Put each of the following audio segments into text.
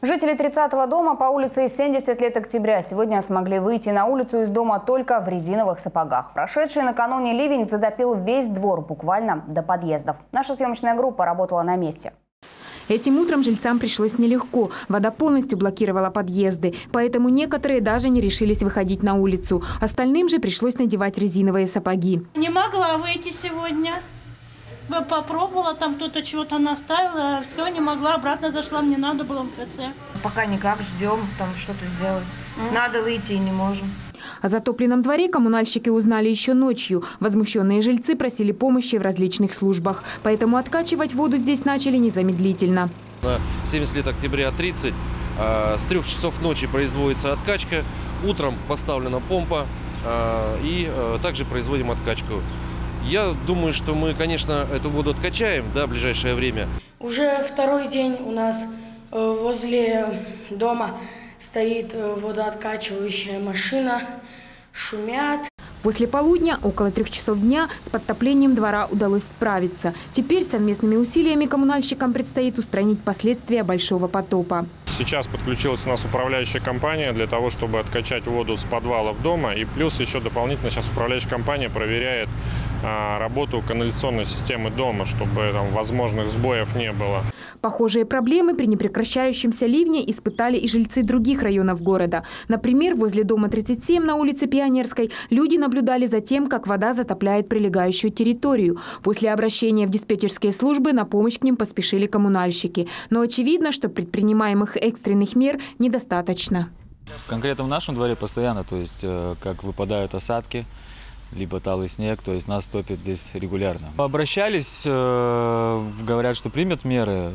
Жители 30-го дома по улице 70 лет октября сегодня смогли выйти на улицу из дома только в резиновых сапогах. Прошедший накануне ливень затопил весь двор буквально до подъездов. Наша съемочная группа работала на месте. Этим утром жильцам пришлось нелегко. Вода полностью блокировала подъезды, поэтому некоторые даже не решились выходить на улицу. Остальным же пришлось надевать резиновые сапоги. Не могла выйти сегодня. Попробовала, там кто-то чего-то наставил, а все, не могла, обратно зашла, мне надо было в МФЦ. Пока никак, ждем, там что-то сделать. Надо выйти и не можем. О затопленном дворе коммунальщики узнали еще ночью. Возмущенные жильцы просили помощи в различных службах. Поэтому откачивать воду здесь начали незамедлительно. На 70 лет октября 30 с 3 часов ночи производится откачка. Утром поставлена помпа и также производим откачку. Я думаю, что мы, конечно, эту воду откачаем, в ближайшее время. Уже второй день у нас возле дома стоит водооткачивающая машина, шумят. После полудня, около 3 часов дня, с подтоплением двора удалось справиться. Теперь совместными усилиями коммунальщикам предстоит устранить последствия большого потопа. Сейчас подключилась у нас управляющая компания для того, чтобы откачать воду с подвалов дома. И плюс еще дополнительно сейчас управляющая компания проверяет работу канализационной системы дома, чтобы там возможных сбоев не было. Похожие проблемы при непрекращающемся ливне испытали и жильцы других районов города. Например, возле дома 37 на улице Пионерской люди наблюдали за тем, как вода затопляет прилегающую территорию. После обращения в диспетчерские службы на помощь к ним поспешили коммунальщики. Но очевидно, что предпринимаемых экстренных мер недостаточно. Конкретно в нашем дворе постоянно, то есть как выпадают осадки, либо талый снег, то есть нас топит здесь регулярно. Обращались, говорят, что примут меры,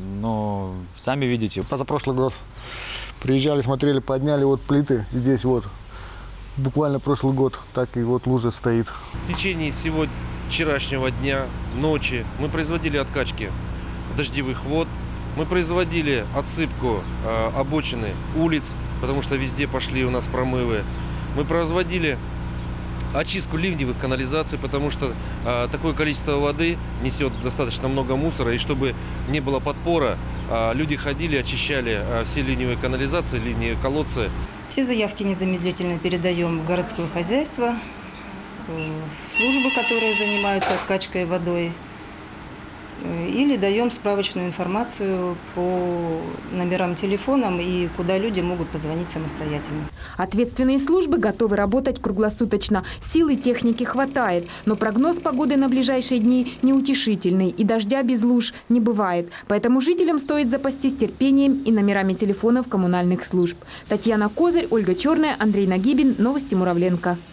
но сами видите. Позапрошлый год приезжали, смотрели, подняли вот плиты здесь вот. Буквально прошлый год так и вот лужа стоит. В течение всего вчерашнего дня, ночи мы производили откачки дождевых вод. Мы производили отсыпку обочины улиц, потому что везде пошли у нас промывы. Мы производили очистку ливневых канализаций, потому что такое количество воды несет достаточно много мусора. И чтобы не было подпора, люди ходили, очищали все ливневые канализации, ливневые колодцы. Все заявки незамедлительно передаем в городское хозяйство, в службы, которые занимаются откачкой водой. Или даем справочную информацию по номерам телефонам и куда люди могут позвонить самостоятельно. Ответственные службы готовы работать круглосуточно. Сил и техники хватает. Но прогноз погоды на ближайшие дни неутешительный. И дождя без луж не бывает. Поэтому жителям стоит запастись терпением и номерами телефонов коммунальных служб. Татьяна Козырь, Ольга Черная, Андрей Нагибин. Новости Муравленко.